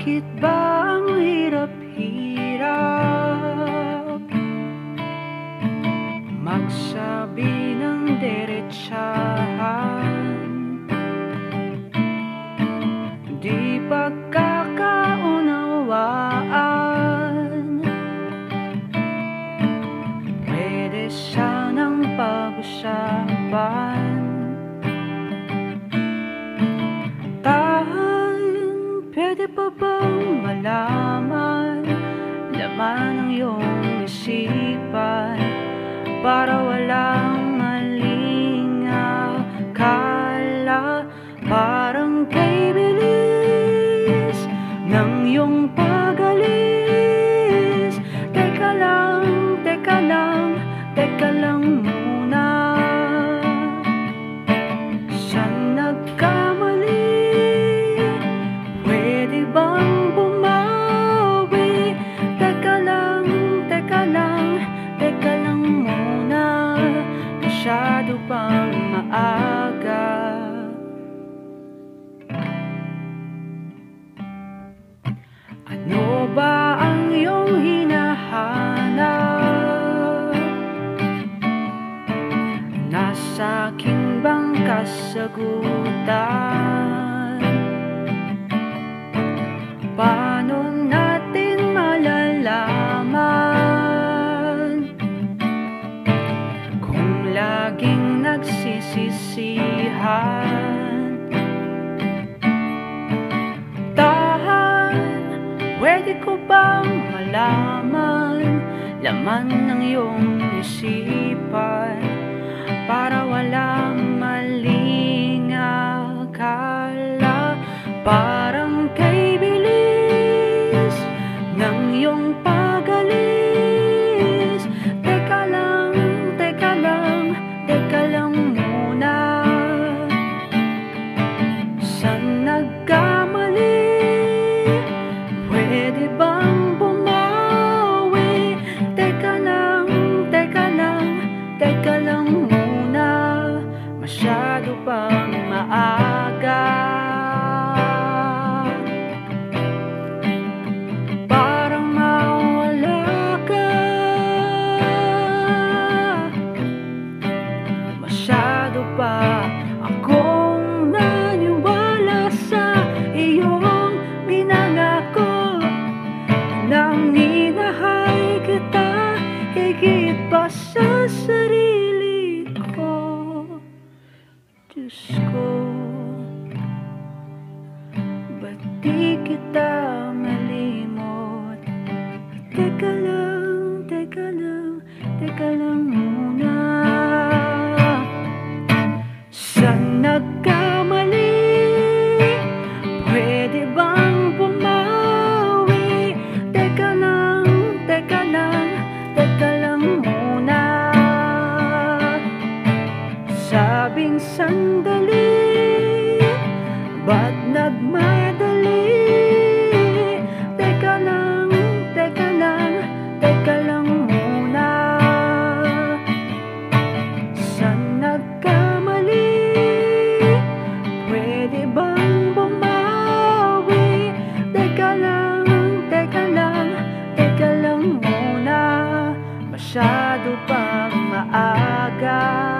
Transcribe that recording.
Bakit ba ang hirap-hirap magsabi ng diretsahan? Di pagkakaunawaan, pwede sanang pag-usapan. Pwede pa bang malaman laman ng iyong isipan para walang maling akala? Parang kay bilis ng iyong pag-alis. Teka lang, teka lang, teka lang muna. Saan nagkamali? Pwede bang bumawi? Teka lang, teka lang, teka lang muna. Masyado pang maaga. Ano ba ang iyong hinahanap? Nasa akin bang kasagutan? Paano natin malalaman kung laging nagsisisihan? Pwede ko bang malaman laman ng iyong isipan para walang maling akala? Parang kay bilis ng iyong pag-alis. Teka lang, teka lang, teka lang muna. Saan nagkamali? Pwede bang bumawi? Teka lang, teka lang, teka lang muna. Masyado pang maaga. Parang mawala ka. Masyado pa akong naniwala sa iyong pinangako. Nang inahay kita higit pa sa sarili ko. Diyos ko, ba't di kita malimot? Teka lang, teka lang, teka lang muna. Saan nagkamali? Pwede bang bumawi? Teka lang, teka lang, teka lang muna. Sabing sandali, ba't nagmadali? Teka lang, teka lang, teka lang muna. Saan nagkamali? Pwede bang bumawi? Teka lang, teka lang, teka lang muna. Masyado pang maaga.